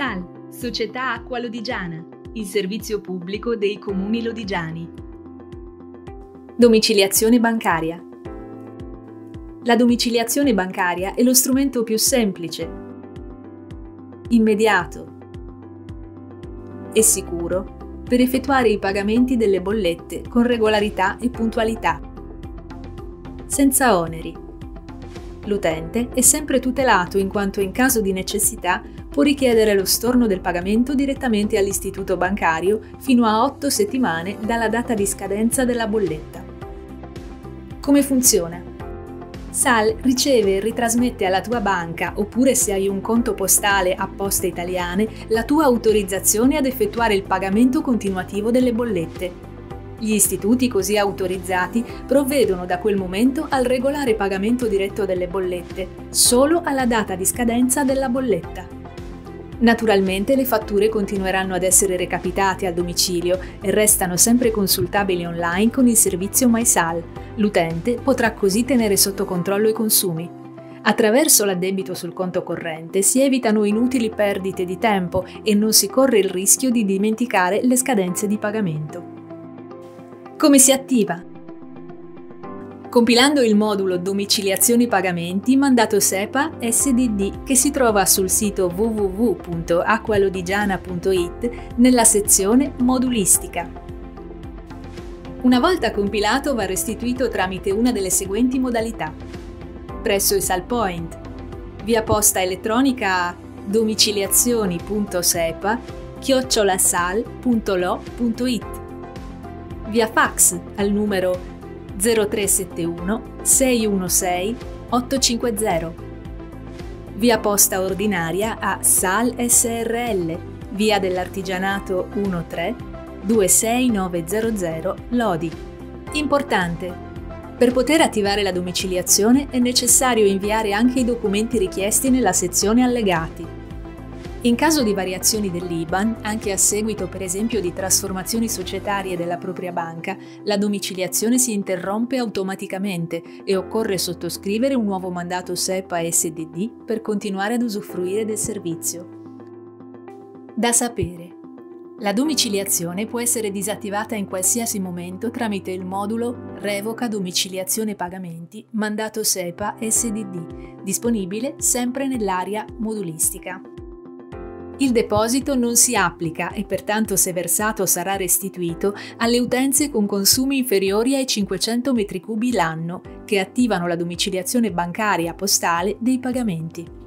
SAL, Società Acqua Lodigiana, il servizio pubblico dei comuni lodigiani. Domiciliazione bancaria. La domiciliazione bancaria è lo strumento più semplice, immediato e sicuro per effettuare i pagamenti delle bollette con regolarità e puntualità, senza oneri. L'utente è sempre tutelato in quanto in caso di necessità può richiedere lo storno del pagamento direttamente all'istituto bancario fino a 8 settimane dalla data di scadenza della bolletta. Come funziona? SAL riceve e ritrasmette alla tua banca, oppure se hai un conto postale a Poste Italiane, la tua autorizzazione ad effettuare il pagamento continuativo delle bollette. Gli istituti così autorizzati provvedono da quel momento al regolare pagamento diretto delle bollette, solo alla data di scadenza della bolletta. Naturalmente le fatture continueranno ad essere recapitate al domicilio e restano sempre consultabili online con il servizio MySal. L'utente potrà così tenere sotto controllo i consumi. Attraverso l'addebito sul conto corrente si evitano inutili perdite di tempo e non si corre il rischio di dimenticare le scadenze di pagamento. Come si attiva? Compilando il modulo Domiciliazioni Pagamenti mandato SEPA SDD che si trova sul sito www.acqualodigiana.it nella sezione Modulistica. Una volta compilato va restituito tramite una delle seguenti modalità: presso il SAL Point, via posta elettronica a domiciliazioni.sepa@sal.lo.it, via fax al numero 0371 616 850, via posta ordinaria a SAL SRL, via dell'Artigianato 13 26900 Lodi. Importante! Per poter attivare la domiciliazione è necessario inviare anche i documenti richiesti nella sezione Allegati. In caso di variazioni dell'IBAN, anche a seguito per esempio di trasformazioni societarie della propria banca, la domiciliazione si interrompe automaticamente e occorre sottoscrivere un nuovo mandato SEPA SDD per continuare ad usufruire del servizio. Da sapere: la domiciliazione può essere disattivata in qualsiasi momento tramite il modulo Revoca domiciliazione pagamenti mandato SEPA SDD, disponibile sempre nell'area modulistica. Il deposito non si applica e pertanto, se versato, sarà restituito alle utenze con consumi inferiori ai 500 metri cubi l'anno che attivano la domiciliazione bancaria postale dei pagamenti.